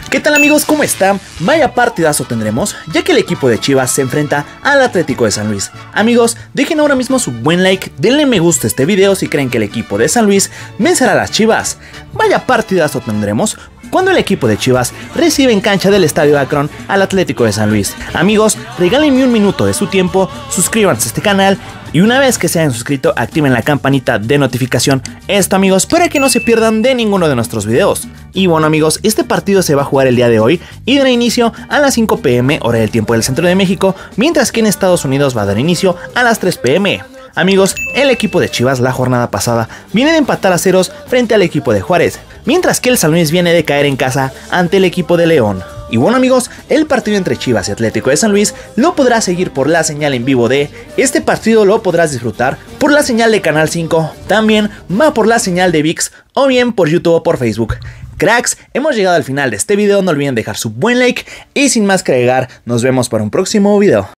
¿Qué tal amigos? ¿Cómo están? Vaya partidazo tendremos, ya que el equipo de Chivas se enfrenta al Atlético de San Luis. Amigos, dejen ahora mismo su buen like, denle me gusta a este video si creen que el equipo de San Luis vencerá a las Chivas. Vaya partidazo tendremos cuando el equipo de Chivas recibe en cancha del Estadio Akron al Atlético de San Luis. Amigos, regálenme un minuto de su tiempo, suscríbanse a este canal y una vez que se hayan suscrito, activen la campanita de notificación. Esto amigos, para que no se pierdan de ninguno de nuestros videos. Y bueno amigos, este partido se va a jugar el día de hoy y dará inicio a las 5 p.m. hora del tiempo del centro de México, mientras que en Estados Unidos va a dar inicio a las 3 p.m. Amigos, el equipo de Chivas la jornada pasada viene de empatar a ceros frente al equipo de Juárez, mientras que el San Luis viene de caer en casa ante el equipo de León. Y bueno amigos, el partido entre Chivas y Atlético de San Luis lo podrás seguir por la señal en vivo de este partido, lo podrás disfrutar por la señal de Canal 5, también va por la señal de ViX o bien por YouTube o por Facebook. Cracks, hemos llegado al final de este video, no olviden dejar su buen like y sin más que agregar, nos vemos para un próximo video.